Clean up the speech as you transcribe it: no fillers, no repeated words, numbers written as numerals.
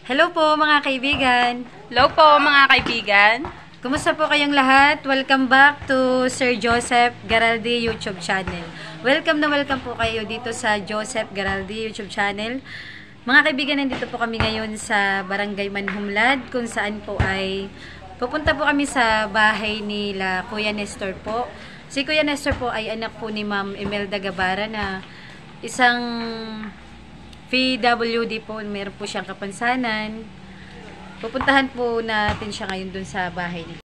Hello po mga kaibigan. Hello po mga kaibigan. Kumusta po kayong lahat? Welcome back to Sir Joseph Garaldi YouTube channel. Welcome na welcome po kayo dito sa Joseph Garaldi YouTube channel. Mga kaibigan, nandito po kami ngayon sa Barangay Manhumlad kung saan po ay pupunta po kami sa bahay nila Kuya Nestor po. Si Kuya Nestor po ay anak po ni Ma'am Imelda Gabara na isang PWD po, meron po siyang kapansanan. Pupuntahan po natin siya ngayon dun sa bahay niya.